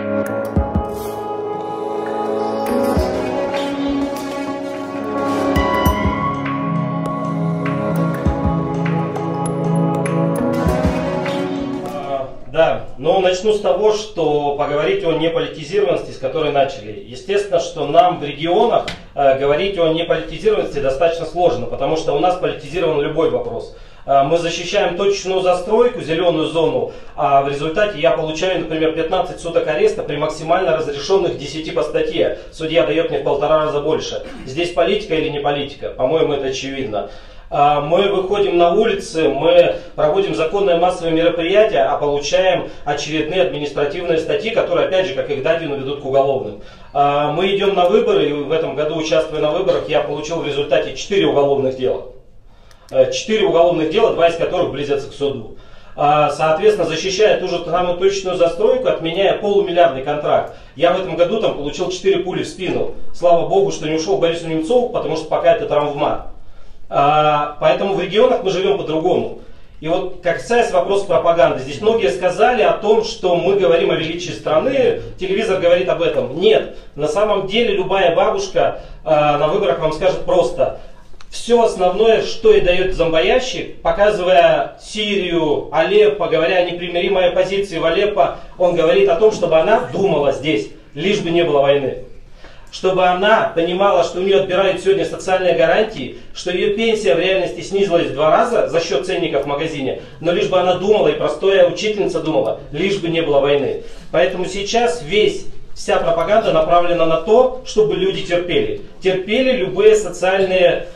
Да, но начну с того, что поговорить о неполитизированности, с которой начали. Естественно, что нам в регионах говорить о неполитизированности достаточно сложно, потому что у нас политизирован любой вопрос. Мы защищаем точечную застройку, зеленую зону, а в результате я получаю, например, 15 суток ареста при максимально разрешенных 10 по статье. Судья дает мне в 1,5 раза больше. Здесь политика или не политика? По-моему, это очевидно. Мы выходим на улицы, мы проводим законные массовые мероприятия, а получаем очередные административные статьи, которые, опять же, как и к Дадину, ведут к уголовным. Мы идем на выборы, и в этом году, участвуя на выборах, я получил в результате 4 уголовных дела. 4 уголовных дела, 2 из которых близятся к суду. Соответственно, защищая ту же самую точечную застройку, отменяя полумиллиардный контракт, я в этом году там получил 4 пули в спину. Слава богу, что не ушел к Борису Немцову, потому что пока это травмат. Поэтому в регионах мы живем по-другому. И вот касаясь вопроса пропаганды, здесь многие сказали о том, что мы говорим о величии страны, телевизор говорит об этом. Нет, на самом деле любая бабушка на выборах вам скажет просто: все основное, что и дает зомбоящик, показывая Сирию, Алеппо, говоря о непримиримой оппозиции в Алеппо, он говорит о том, чтобы она думала здесь, лишь бы не было войны. Чтобы она понимала, что у нее отбирают сегодня социальные гарантии, что ее пенсия в реальности снизилась в 2 раза за счет ценников в магазине, но лишь бы она думала, и простая учительница думала, лишь бы не было войны. Поэтому сейчас вся пропаганда направлена на то, чтобы люди терпели. Терпели любую социальную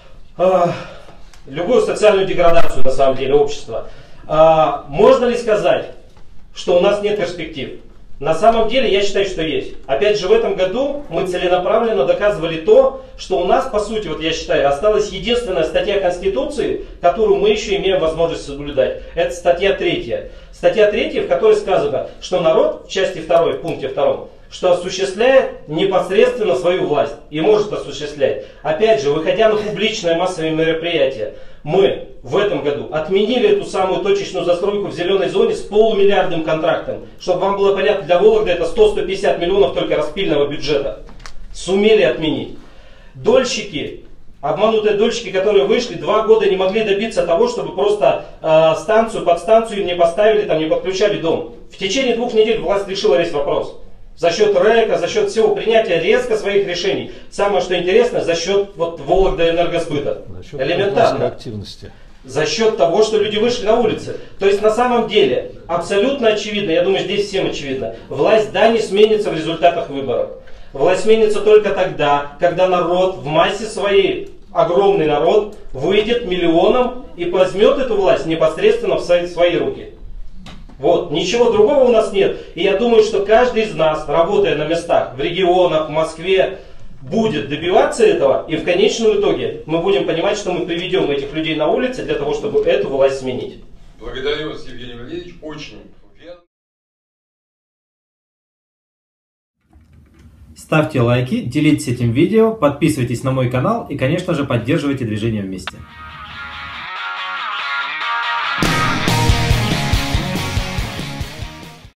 деградацию, на самом деле, общества. Можно ли сказать, что у нас нет перспектив? На самом деле я считаю, что есть. Опять же, в этом году мы целенаправленно доказывали то, что у нас, по сути, вот я считаю, осталась единственная статья Конституции, которую мы еще имеем возможность соблюдать. Это статья 3. Статья 3, в которой сказано, что народ, в части 2, в пункте 2, что осуществляет непосредственно свою власть и может осуществлять. Опять же, выходя на публичное массовое мероприятие, мы в этом году отменили эту самую точечную застройку в зеленой зоне с полумиллиардным контрактом. Чтобы вам было понятно, для Вологды это 100-150 миллионов только распильного бюджета. Сумели отменить. Дольщики, обманутые дольщики, которые вышли, 2 года не могли добиться того, чтобы просто подстанцию не поставили, там, не подключали дом. В течение 2 недель власть решила весь вопрос. За счет РЭКа, за счет всего принятия резко своих решений. Самое что интересно, за счет Вологдаэнергосбыта. Элементарно. Активности. За счет того, что люди вышли на улицы. То есть на самом деле абсолютно очевидно, я думаю, здесь всем очевидно, власть не сменится в результатах выборов. Власть сменится только тогда, когда народ в массе своей, огромный народ, выйдет миллионом и возьмет эту власть непосредственно в свои руки. Вот, ничего другого у нас нет. И я думаю, что каждый из нас, работая на местах, в регионах, в Москве, будет добиваться этого. И в конечном итоге мы будем понимать, что мы приведем этих людей на улицы для того, чтобы эту власть сменить. Благодарю вас, Евгений Валерьевич. Очень верно. Ставьте лайки, делитесь этим видео, подписывайтесь на мой канал и, конечно же, поддерживайте движение вместе.